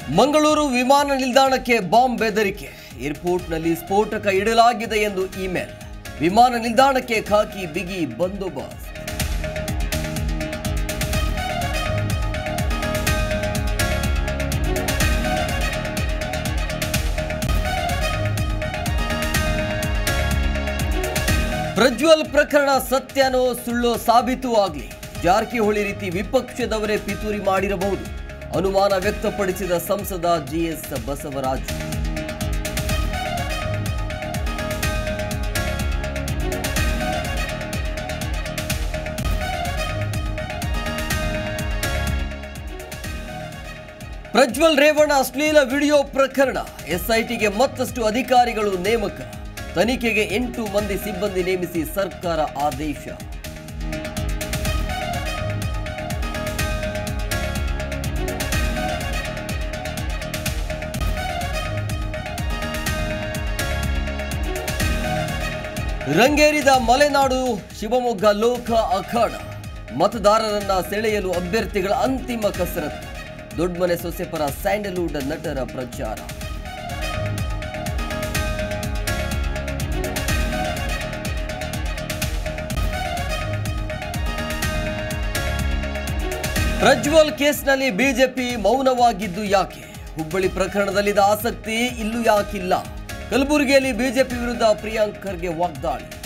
ಮಂಗಳೂರು ವಿಮಾನ ನಿಲ್ದಾಣಕ್ಕೆ ಬಾಂಬ್ ಬೆದರಿಕೆ. ಏರ್ಪೋರ್ಟ್ನಲ್ಲಿ ಸ್ಫೋಟಕ ಇಡಲಾಗಿದೆ ಎಂದು ಇಮೇಲ್. ವಿಮಾನ ನಿಲ್ದಾಣಕ್ಕೆ ಖಾಕಿ ಬಿಗಿ ಬಂದೋಬಸ್ತ್. ಪ್ರಜ್ವಲ್ ಪ್ರಕರಣ ಸತ್ಯನೋ ಸುಳ್ಳೋ ಸಾಬೀತು ಆಗಲಿ. ಜಾರಕಿಹೊಳಿ ರೀತಿ ವಿಪಕ್ಷದವರೇ ಪಿತೂರಿ ಮಾಡಿರಬಹುದು ಅನುಮಾನ ವ್ಯಕ್ತಪಡಿಸಿದ ಸಂಸದ ಜಿಎಸ್ ಬಸವರಾಜು. ಪ್ರಜ್ವಲ್ ರೇವಣ್ಣ ಅಶ್ಲೀಲ ವಿಡಿಯೋ ಪ್ರಕರಣ. ಎಸ್ಐಟಿಗೆ ಮತ್ತಷ್ಟು ಅಧಿಕಾರಿಗಳು ನೇಮಕ. ತನಿಖೆಗೆ 8 ಮಂದಿ ಸಿಬ್ಬಂದಿ ನೇಮಿಸಿ ಸರ್ಕಾರ ಆದೇಶ. ರಂಗೇರಿದ ಮಲೆನಾಡು ಶಿವಮೊಗ್ಗ ಲೋಕ ಅಖಾಡ. ಮತದಾರರನ್ನ ಸೆಳೆಯಲು ಅಭ್ಯರ್ಥಿಗಳ ಅಂತಿಮ ಕಸರತ್ತು. ದೊಡ್ಡಮನೆ ಸೊಸೆ ಪರ ಸ್ಯಾಂಡಲ್ವುಡ್ ನಟರ ಪ್ರಚಾರ. ಪ್ರಜ್ವಲ್ ಕೇಸ್ನಲ್ಲಿ ಬಿಜೆಪಿ ಮೌನವಾಗಿದ್ದು ಯಾಕೆ? ಹುಬ್ಬಳ್ಳಿ ಪ್ರಕರಣದಲ್ಲಿದ್ದ ಆಸಕ್ತಿ ಇಲ್ಲೂ ಯಾಕಿಲ್ಲ? ಕಲಬುರಗಿಯಲ್ಲಿ ಬಿಜೆಪಿ ವಿರುದ್ಧ ಪ್ರಿಯಾಂಕ್ ಖರ್ಗೆ ವಾಗ್ದಾಳಿ.